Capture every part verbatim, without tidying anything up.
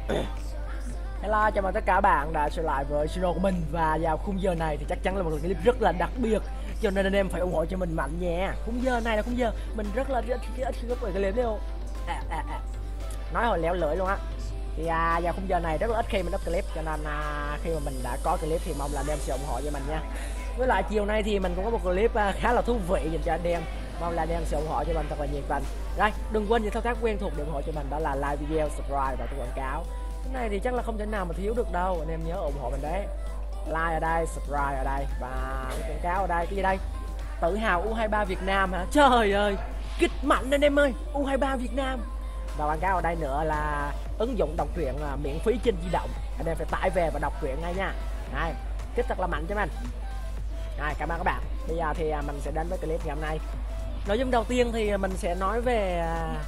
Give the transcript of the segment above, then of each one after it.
Hello, chào mừng tất cả các bạn đã trở lại với channel của mình. Và vào khung giờ này thì chắc chắn là một clip rất là đặc biệt, cho nên anh em phải ủng hộ cho mình mạnh nha. Khung giờ này là khung giờ mình rất là rất ít khi up cái clip đấy không? À, à, à. Nói hồi léo lưỡi luôn á. Thì à, vào khung giờ này rất là ít khi mình up clip, cho nên à, khi mà mình đã có clip thì mong là anh em sẽ ủng hộ cho mình nha. Với lại chiều nay thì mình cũng có một clip à, khá là thú vị dành cho anh em, mong là anh em sẽ ủng hộ cho mình thật là nhiệt tình. Đây, đừng quên những thao tác quen thuộc để ủng hộ cho mình, đó là like video, subscribe và quảng cáo. Cái này thì chắc là không thể nào mà thiếu được đâu, anh em nhớ ủng hộ mình đấy. Like ở đây, subscribe ở đây và quảng cáo ở đây. Cái gì đây? Tự hào U hai ba Việt Nam hả? Trời ơi, kích mạnh anh em ơi, U hai ba Việt Nam. Và quảng cáo ở đây nữa là ứng dụng đọc truyện miễn phí trên di động, anh em phải tải về và đọc truyện ngay nha. Này, kích thật là mạnh cho mình. Này, cảm ơn các bạn. Bây giờ thì mình sẽ đến với clip ngày hôm nay. Nội dung đầu tiên thì mình sẽ nói về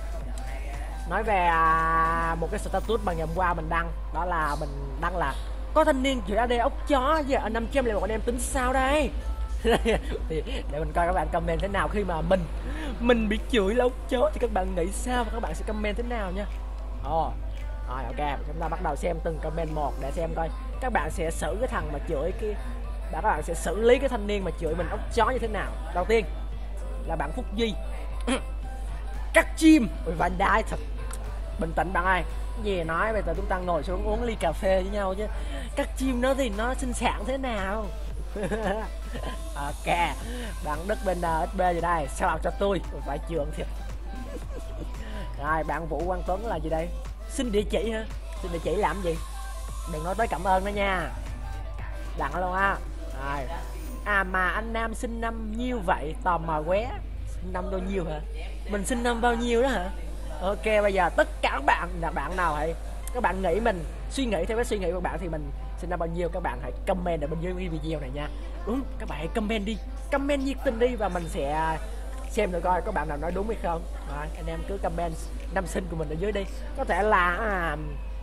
nói về một cái status mà ngày hôm qua mình đăng, đó là mình đăng là có thanh niên chửi a đê ốc chó giờ năm trăm lẻ một anh em tính sao đây. Thì để mình coi các bạn comment thế nào khi mà mình mình bị chửi là ốc chó thì các bạn nghĩ sao và các bạn sẽ comment thế nào nha. Ồ, oh, rồi ok, chúng ta bắt đầu xem từng comment một để xem coi các bạn sẽ xử cái thằng mà chửi cái đã các bạn sẽ xử lý cái thanh niên mà chửi mình ốc chó như thế nào. Đầu tiên là bạn Phúc Duy. Cắt chim. Ôi Van Đai thật. Bình tĩnh bạn ơi, gì nói bây giờ chúng ta ngồi xuống uống ly cà phê với nhau chứ. Cắt chim nó thì nó sinh sản thế nào? Ok, bạn Đức bên ét bê gì đây, sao cho tôi phải trường thiệt. Rồi bạn Vũ Quang Tuấn là gì đây? Xin địa chỉ hả? Xin địa chỉ làm gì? Đừng nói tới cảm ơn đó nha, lặng luôn á. Rồi, à mà anh Nam sinh năm nhiêu vậy, tò mò qué. Sinh năm bao nhiêu hả? Mình sinh năm bao nhiêu đó hả? Ok, bây giờ tất cả các bạn là bạn nào hãy các bạn nghĩ mình suy nghĩ theo cái suy nghĩ của bạn thì mình sinh năm bao nhiêu, các bạn hãy comment ở bên dưới video này nha. Đúng, các bạn hãy comment đi, comment nhiệt tình đi và mình sẽ xem được coi các bạn nào nói đúng hay không. Rồi, anh em cứ comment năm sinh của mình ở dưới đi. Có thể là à,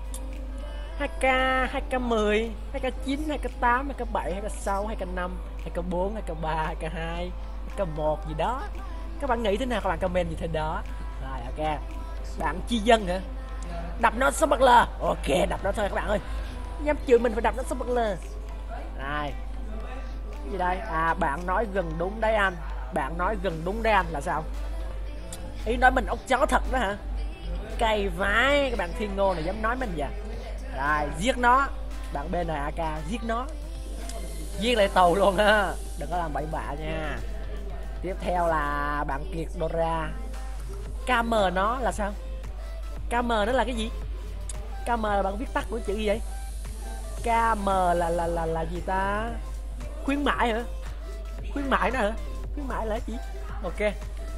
hai k, hai k mười, hai k chín, hai k tám, hai k bảy, hai k sáu, hai k năm, hai k bốn, hai k ba, hai k hai, hai k một gì đó. Các bạn nghĩ thế nào các bạn comment như thế đó. Rồi ok. Bạn Chi Dân hả? Đập nó số bất lờ. Ok, đập nó thôi các bạn ơi. Dám chịu mình phải đập nó số bất lờ. Này. Gì đây? À, bạn nói gần đúng đấy anh. Bạn nói gần đúng đấy anh là sao? Ý nói mình ốc chó thật đó hả? Cay vãi, các bạn Thiên Ngô này dám nói mình vậy. Rồi, giết nó. Bạn bê en a ca giết nó. Giết lại tù luôn ha. Đừng có làm bậy bạ nha. Tiếp theo là bạn Kiệt Dora. ca em nó là sao? ca em nó là cái gì? ca em là bạn viết tắt của chữ gì vậy? ca em là là là là gì ta? Khuyến mãi hả? Khuyến mãi đó hả? Khuyến mãi là cái gì? Ok.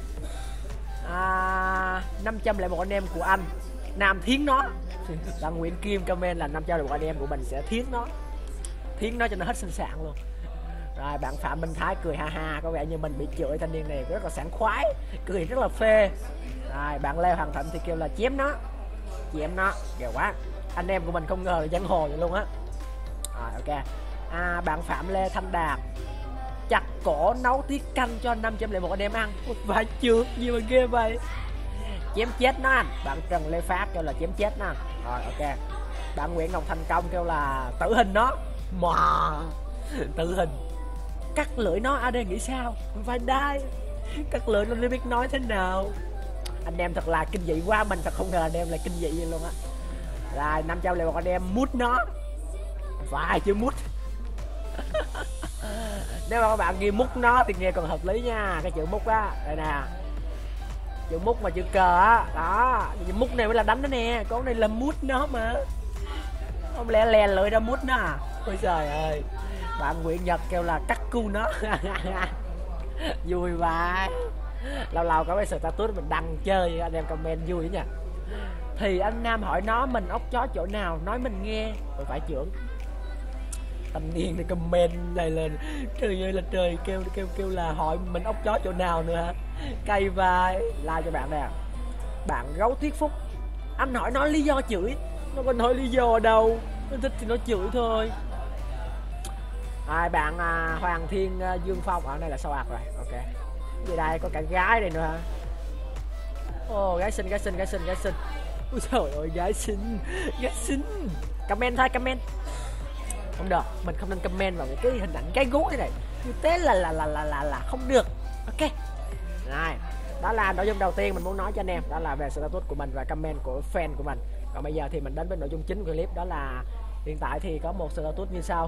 À, năm trăm lẻ một anh em của anh Nam thiến nó. Bạn Nguyễn Kim comment là năm trăm lẻ một anh em của mình sẽ thiến nó. Thiến nó cho nó hết sinh sản luôn. Rồi bạn Phạm Minh Thái cười ha ha, có vẻ như mình bị chửi thanh niên này rất là sảng khoái, cười rất là phê. Rồi bạn Lê Hoàng Thịnh thì kêu là chém nó, chém nó, ghê quá. Anh em của mình không ngờ là giang hồ vậy luôn á. Rồi ok. À, bạn Phạm Lê Thanh Đạt chặt cổ nấu tiết canh cho năm trăm lẻ một anh em ăn. Phải chưa? Gì mà ghê vậy? Chém chết nó anh. Bạn Trần Lê Phát kêu là chém chết nó anh. Rồi ok. Bạn Nguyễn Ngọc Thành Công kêu là tử hình nó. Mà tử hình. Cắt lưỡi nó a đê nghĩ sao? Phải đai. Cắt lưỡi nó biết nói thế nào. Anh em thật là kinh dị quá, mình thật không ngờ anh em là kinh dị vậy luôn á. Rồi năm trăm lẻ một anh em mút nó. Vài chữ mút. Nếu mà các bạn ghi mút nó thì nghe còn hợp lý nha. Cái chữ mút á, đây nè. Chữ mút mà chữ cờ á. Đó, chữ mút này mới là đánh nó nè. Con này là mút nó mà. Không lẽ lè lưỡi ra mút nó à? Ôi trời ơi. Bạn Nguyễn Nhật kêu là cắt cu nó. Vui vậy. Lâu lâu có cái status mình đăng chơi, anh em comment vui nha. Thì anh Nam hỏi nó mình ốc chó chỗ nào, nói mình nghe. Rồi phải trưởng. Thanh niên thì comment này lên trời ơi là trời, kêu kêu kêu là hỏi mình ốc chó chỗ nào nữa hả? Cay vai. Like cho bạn nè. Bạn Gấu Thuyết Phúc. Anh hỏi nói lý do chửi, nó có nói lý do đâu, nó thích thì nó chửi thôi. À, bạn à, Hoàng Thiên à, Dương Phong ở đây là sao ạc rồi. Ok. Gì đây có cả gái đây nữa hả? Ồ, gái xinh gái xinh gái xinh gái xinh. Ui trời ơi, gái xinh, gái xinh. Comment thôi, comment. Không được, mình không nên comment vào cái hình ảnh cái gú thế này. Như thế là là là là là, là không được. Ok. Này, đó là nội dung đầu tiên mình muốn nói cho anh em, đó là về status của mình và comment của fan của mình. Còn bây giờ thì mình đến với nội dung chính của clip, đó là hiện tại thì có một status như sau.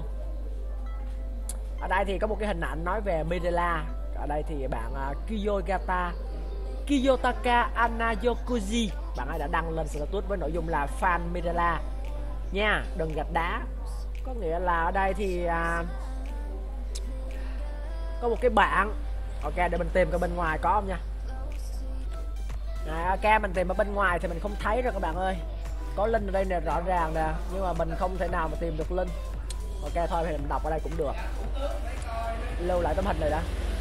Ở đây thì có một cái hình ảnh nói về Midela. Ở đây thì bạn uh, Kiyogata Kiyotaka Anayokuji, bạn ấy đã đăng lên status với nội dung là fan Midela nha, đừng gạch đá. Có nghĩa là ở đây thì uh, có một cái bạn. Ok, để mình tìm coi bên ngoài có không nha. Này, ok, mình tìm ở bên ngoài thì mình không thấy rồi các bạn ơi. Có link ở đây nè, rõ ràng nè, nhưng mà mình không thể nào mà tìm được link. Ok, thôi thì mình đọc ở đây cũng được. Lưu lại tấm hình này đã.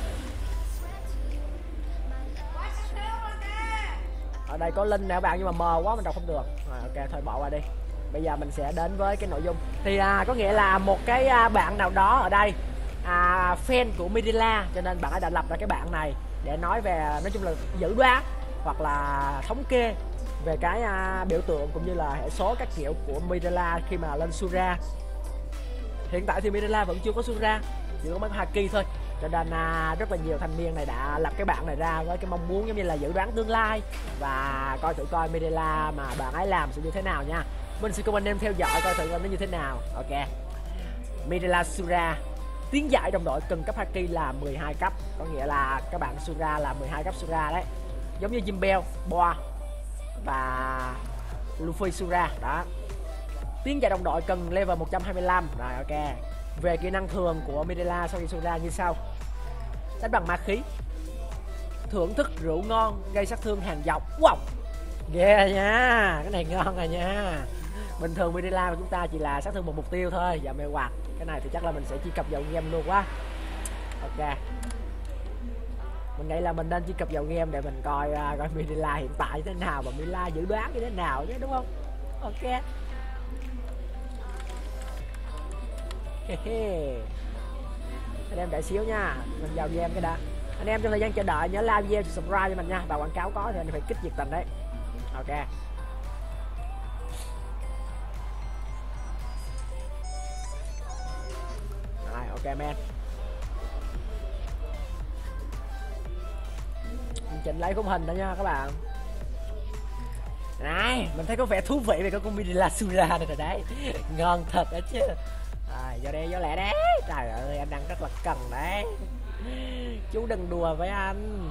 Ở đây có link nè các bạn, nhưng mà mờ quá mình đọc không được. Rồi, ok, thôi bỏ qua đi. Bây giờ mình sẽ đến với cái nội dung. Thì à, có nghĩa là một cái à, bạn nào đó ở đây à, fan của Midela, cho nên bạn ấy đã lập ra cái bạn này để nói về, nói chung là dự đoán hoặc là thống kê về cái à, biểu tượng cũng như là hệ số các kiểu của Midela khi mà lên Sura. Hiện tại thì Midela vẫn chưa có Sura, chỉ có mấy Haki thôi, cho nên à, rất là nhiều thanh niên này đã lập cái bạn này ra với cái mong muốn giống như là dự đoán tương lai và coi thử coi Midela mà bạn ấy làm sẽ như thế nào nha. Mình sẽ cùng anh em theo dõi coi thử nó như thế nào. Ok, Midela Sura. Tiến giải đồng đội cần cấp Haki là mười hai cấp, có nghĩa là các bạn Sura là mười hai cấp Sura đấy, giống như Jimbel, Boa và Luffy Sura đó. Tiến giải đồng đội cần level một trăm hai mươi lăm. Rồi, ok. Về kỹ năng thường của Midela sau khi Sura như sau: đánh bằng ma khí, thưởng thức rượu ngon, gây sát thương hàng dọc. Wow, ghê yeah nha, cái này ngon rồi nha. Bình thường Midela của chúng ta chỉ là sát thương một mục tiêu thôi, và mê hoặc. Cái này thì chắc là mình sẽ truy cập vào game luôn quá. Ok, mình nghĩ là mình nên truy cập vào game để mình coi uh, coi Midela hiện tại như thế nào và Midela dự đoán như thế nào chứ, đúng không? Ok. Anh em đợi xíu nha, mình vào game cái đã. Anh em trong thời gian chờ đợi nhớ like video, subscribe cho mình nha, và quảng cáo có thì anh phải kích nhiệt tình đấy. Ok. Rồi, ok man. Mình chỉnh lấy khung hình đó nha các bạn. Này, mình thấy có vẻ thú vị về cái con Midela Sura này rồi đấy. Ngon thật đó chứ. Rồi, vô đây, vô lẹ đấy. Trời ơi, anh đang rất là cần đấy. Chú đừng đùa với anh.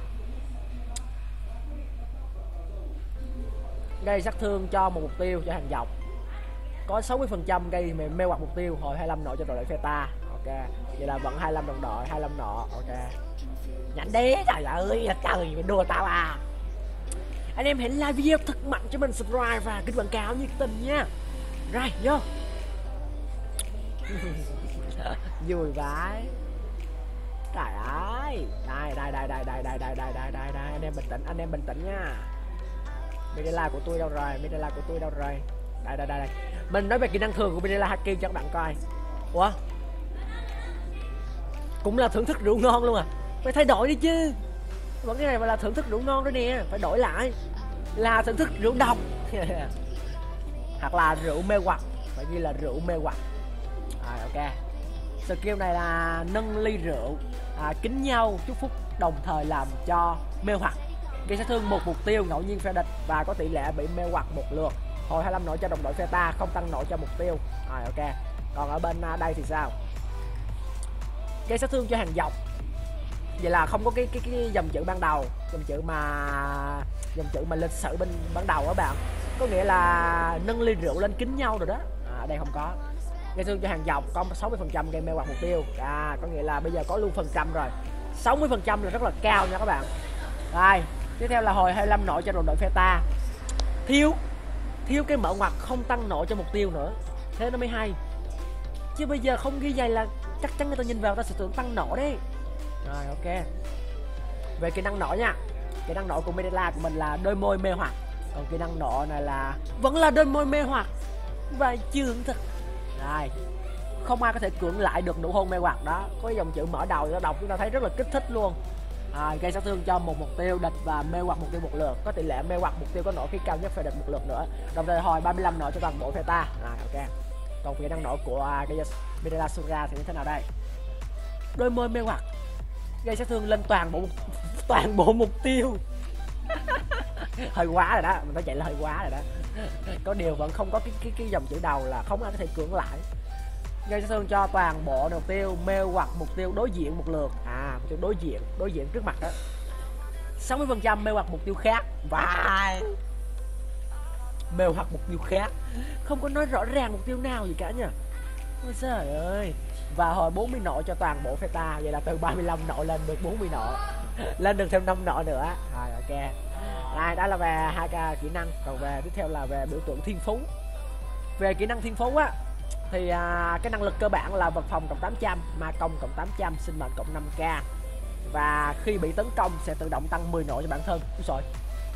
Gây sát thương cho một mục tiêu cho hàng dọc. Có sáu mươi phần trăm gây mê hoặc mục tiêu, hồi hai mươi lăm nộ cho đội Feta. Ok, vậy là vẫn hai mươi lăm đồng đội, hai mươi lăm nộ. Ok. Nhanh đi, trời ơi, trời mày đùa tao à. Anh em hãy like video thật mạnh cho mình, subscribe và kích quảng cáo nhiệt tình nha. Rồi, vô. Vui vãi. Trời ơi. Đây, đây, đây, đây, đây, đây, đây, đây, đây, đây, đây, anh em bình tĩnh, anh em bình tĩnh nha. Midela của tôi đâu rồi? Midela của tôi đâu rồi? Đây, đây, đây, đây. Mình nói về kỹ năng thường của Midela Haki cho các bạn coi. Ủa? Cũng là thưởng thức rượu ngon luôn à? Phải thay đổi đi chứ. Vẫn cái này mà là thưởng thức rượu ngon đó nè, phải đổi lại là thưởng thức rượu độc. Hoặc là rượu mê hoặc, phải ghi là rượu mê hoặc. Rồi, ok. Skill này là nâng ly rượu, à, kính nhau, chúc phúc, đồng thời làm cho mê hoặc, gây sát thương một mục tiêu ngẫu nhiên phe địch và có tỷ lệ bị mê hoặc một lượt, hồi hai mươi lăm nộ cho đồng đội phe ta, không tăng nộ cho mục tiêu. Rồi, ok. Còn ở bên đây thì sao? Gây sát thương cho hàng dọc. Vậy là không có cái cái cái dòng chữ ban đầu, dòng chữ mà dòng chữ mà lịch sử bên ban đầu các bạn, có nghĩa là nâng ly rượu lên kính nhau rồi đó. À, ở đây không có. Gây thương cho hàng dọc có sáu mươi phần trăm gây mê hoặc mục tiêu. À, có nghĩa là bây giờ có luôn phần trăm rồi. sáu mươi phần trăm là rất là cao nha các bạn. Rồi, tiếp theo là hồi hai mươi lăm nộ cho đồng đội phe ta. Thiếu thiếu cái mở ngoặc không tăng nộ cho mục tiêu nữa. Thế nó mới hay. Chứ bây giờ không ghi vậy là chắc chắn người ta nhìn vào ta sẽ tưởng tăng nộ đấy. Rồi, ok. Về kỹ năng nộ nha. Kỹ năng nộ của Midela của mình là đôi môi mê hoặc. Còn kỹ năng nộ này là vẫn là đôi môi mê hoặc và chưa thật. Rồi, không ai có thể cưỡng lại được nụ hôn mê hoặc đó. Có cái dòng chữ mở đầu nó đọc chúng ta thấy rất là kích thích luôn. à, gây sát thương cho một mục tiêu địch và mê hoặc mục tiêu một lượt, có tỷ lệ mê hoặc mục tiêu có nổ khí cao nhất phe địch một lượt nữa, đồng thời hồi ba mươi lăm nổ cho toàn bộ phe ta. Rồi ok, còn kỹ năng nổ của uh, Mirella Sura thì như thế nào đây? Đôi môi mê hoặc gây sát thương lên toàn bộ toàn bộ mục tiêu. Hơi quá rồi đó, mình phải chạy là hơi quá rồi đó. Có điều vẫn không có cái cái cái dòng chữ đầu là không ai có thể cưỡng lại. Gây sát thương cho toàn bộ mục tiêu mê hoặc mục tiêu đối diện một lượt. À, mục tiêu đối diện, đối diện trước mặt đó. sáu mươi phần trăm mê hoặc mục tiêu khác. Và mê hoặc mục tiêu khác. Không có nói rõ ràng mục tiêu nào gì cả nha. Ôi trời ơi. Và hồi bốn mươi nộ cho toàn bộ phe ta. Vậy là từ ba mươi lăm nộ lên được bốn mươi nộ. Lên được thêm năm nộ nữa. Rồi ok. Đây, đó là về hai cái kỹ năng. Còn về tiếp theo là về biểu tượng thiên phú. Về kỹ năng thiên phú á thì à, cái năng lực cơ bản là vật phòng cộng tám trăm, ma công cộng tám trăm, sinh mệnh cộng năm k. Và khi bị tấn công sẽ tự động tăng mười nộ cho bản thân. Úi rồi.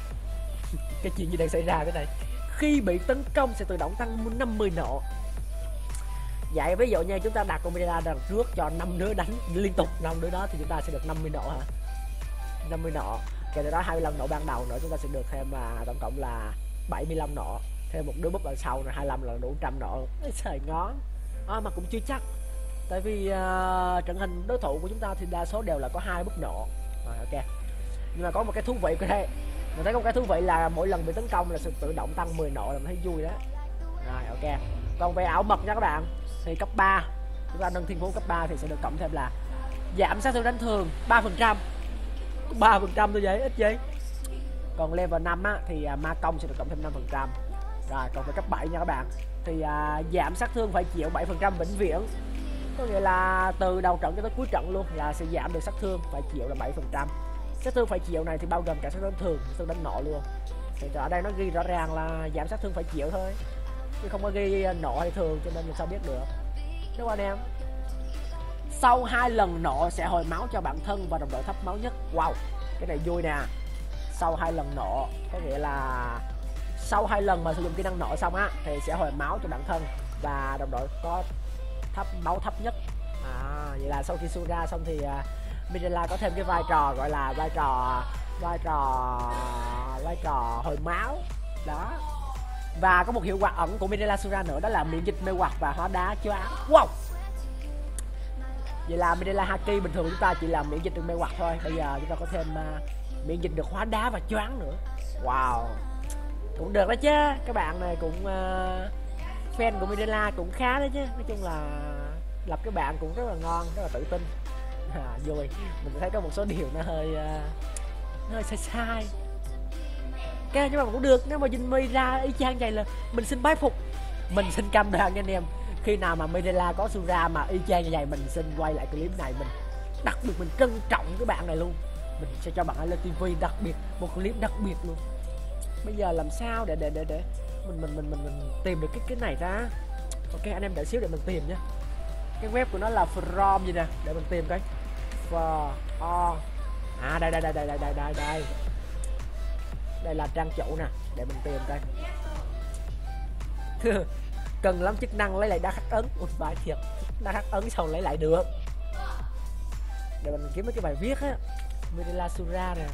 Cái chuyện gì đang xảy ra thế này? Khi bị tấn công sẽ tự động tăng năm mươi nộ. Vậy ví dụ như chúng ta đặt con Mirella đằng trước cho năm đứa đánh liên tục năm đứa đó thì chúng ta sẽ được năm mươi nộ hả? năm mươi nộ. Kể từ đó hai mươi lăm nộ ban đầu nữa chúng ta sẽ được thêm à, tổng cộng là bảy mươi lăm nộ. Thêm một đứa búp lần sau rồi hai mươi lăm là đủ một trăm nộ. Trời ngón. À, mà cũng chưa chắc. Tại vì uh, trận hình đối thủ của chúng ta thì đa số đều là có hai búp nộ. Rồi ok. Nhưng mà có một cái thú vị cái đây. Mình thấy có một cái thú vị là mỗi lần bị tấn công là sự tự động tăng mười nộ, là mình thấy vui đó. Rồi ok. Còn về ảo mật nha các bạn, thì cấp ba chúng ta nâng thiên phú cấp ba thì sẽ được cộng thêm là giảm sát thương đánh thường ba phần trăm. ba phần trăm thôi vậy, ít gì. Còn level năm á thì uh, ma công sẽ được cộng thêm năm phần trăm. Rồi còn về cấp bảy nha các bạn, thì uh, giảm sát thương phải chịu bảy phần trăm vĩnh viễn. Có nghĩa là từ đầu trận cho tới cuối trận luôn là sẽ giảm được sát thương phải chịu là bảy phần trăm. Sát thương phải chịu này thì bao gồm cả sát thương thường, sát thương đánh nộ luôn. Thì ở đây nó ghi rõ ràng là giảm sát thương phải chịu thôi, chứ không có ghi nộ hay thường, cho nên mình sao biết được, đúng không anh em? Sau hai lần nộ sẽ hồi máu cho bản thân và đồng đội thấp máu nhất. Wow, cái này vui nè. Sau hai lần nộ có nghĩa là sau hai lần mà sử dụng kỹ năng nộ xong á thì sẽ hồi máu cho bản thân và đồng đội có thấp máu thấp nhất. À, vậy là sau khi Sura xong thì uh, Mirella có thêm cái vai trò gọi là vai trò vai trò vai trò hồi máu đó. Và có một hiệu quả ẩn của Mirella Sura nữa, đó là miễn dịch mê hoặc và hóa đá choáng. Wow. Vậy là Mirella Haki bình thường chúng ta chỉ làm miễn dịch được mê hoặc thôi, bây giờ chúng ta có thêm uh, miễn dịch được hóa đá và choáng nữa. Wow, cũng được đó chứ. Các bạn này cũng uh, fan của Mirella cũng khá đấy chứ. Nói chung là lập cái bạn cũng rất là ngon, rất là tự tin. À, vui. Mình thấy có một số điều nó hơi uh, nó hơi sai sai. Cái nhưng mà cũng được, nếu mà Jinmi ra y chang vậy là mình xin bái phục, mình xin cam đoan nha anh em. Khi nào mà Mirella có Sura mà y chang như vậy, mình xin quay lại clip này, mình đặc biệt mình trân trọng cái bạn này luôn. Mình sẽ cho bạn ấy lên tivi đặc biệt, một clip đặc biệt luôn. Bây giờ làm sao để để để để mình mình mình mình, mình tìm được cái cái này ra. Ok anh em đợi xíu để mình tìm nha. Cái web của nó là from gì nè, để mình tìm coi. For oh. À đây đây đây đây đây đây đây đây. Đây là trang chủ nè, để mình tìm coi. Cần lắm chức năng lấy lại đá khắc ấn. Ui bài thiệt, đá khắc ấn sao lấy lại được. Để mình kiếm mấy cái bài viết á. Mirella Sura nè.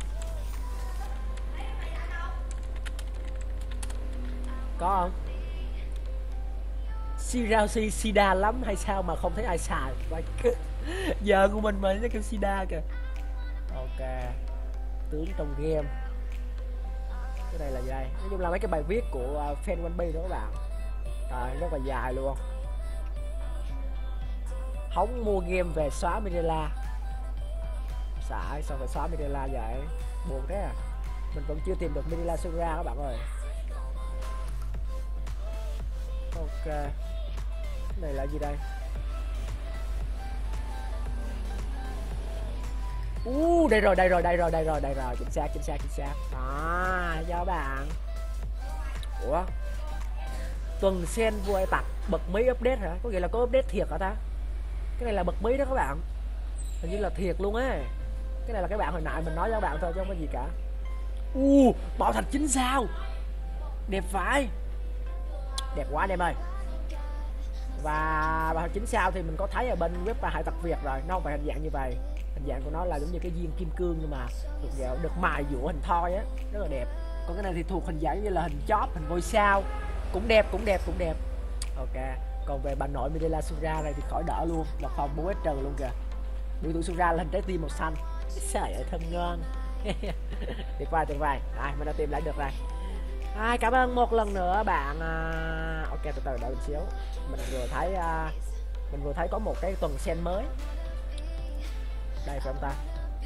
Có không? Shiraushi Sida lắm hay sao mà không thấy ai xài? Giờ của mình mà nó kêu Sida kìa. Ok. Tướng trong game. Cái này là gì đây? Nói chung là mấy cái bài viết của uh, fan One Piece đó các bạn. Rồi rất là dài luôn. Hóng mua game về xóa Mirella. Xài sao phải xóa Mirella vậy? Buồn thế à. Mình vẫn chưa tìm được Mirella Sura các bạn ơi. Ok. Cái này là gì đây? Uh, đây rồi, đây rồi, đây rồi, đây rồi, đây rồi, chính xác, chính xác, chính xác. À, cho bạn. Ủa? Tuần sen vua tặc bật mấy update hả? Có nghĩa là có update thiệt hả ta? Cái này là bật mấy đó các bạn. Hình như là thiệt luôn á. Cái này là cái bạn hồi nãy mình nói cho các bạn thôi chứ không có gì cả. Uh, bảo thạch chín sao. Đẹp phải. Đẹp quá anh em ơi. Và bảo thạch chín sao thì mình có thấy ở bên web và hải tặc Việt rồi. Nó không phải hình dạng như vậy. hình dạng của nó là giống như cái viên kim cương nhưng mà được dạo được mài dũa hình thoi á, rất là đẹp. Còn cái này thì thuộc hình dạng như là hình chóp, hình ngôi sao, cũng đẹp cũng đẹp cũng đẹp. Ok, còn về bà nội Midela Sura này thì khỏi đỡ luôn, là phòng bốn S trừ luôn kìa. Biểu tượng Sura là hình trái tim màu xanh, trời ơi thơm ngon. Tuyệt vời tuyệt vời, rồi mình đã tìm lại được rồi. À, cảm ơn một lần nữa bạn. À, ok từ từ đợi một xíu, mình vừa thấy à, mình vừa thấy có một cái tuần sen mới đây phải không ta?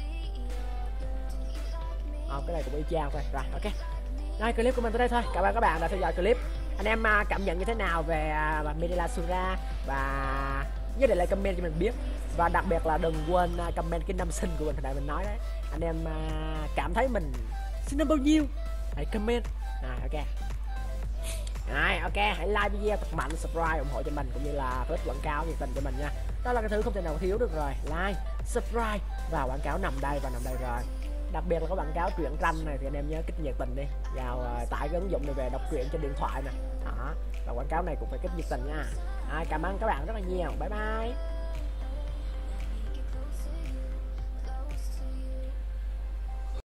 À, cái này cũng y chang thôi. Rồi ok, rồi clip của mình tới đây thôi. Cảm ơn các bạn đã theo dõi clip. Anh em à, cảm nhận như thế nào về à, Midela Sura và nhớ để lại comment cho mình biết, và đặc biệt là đừng quên à, comment cái năm sinh của mình hồi nãy mình nói đấy. Anh em à, cảm thấy mình sinh năm bao nhiêu hãy comment. Rồi ok, rồi ok, hãy like video thật mạnh, subscribe ủng hộ cho mình cũng như là click quảng cáo nhiệt tình cho mình nha. Đó là cái thứ không thể nào thiếu được rồi. Like, subscribe và quảng cáo nằm đây và nằm đây rồi. Đặc biệt là có quảng cáo truyện tranh này thì anh em nhớ kích nhiệt tình đi, vào uh, tải cái ứng dụng này về đọc truyện trên điện thoại nè. Đó, và quảng cáo này cũng phải kích nhiệt tình nha. À, cảm ơn các bạn rất là nhiều. Bye bye.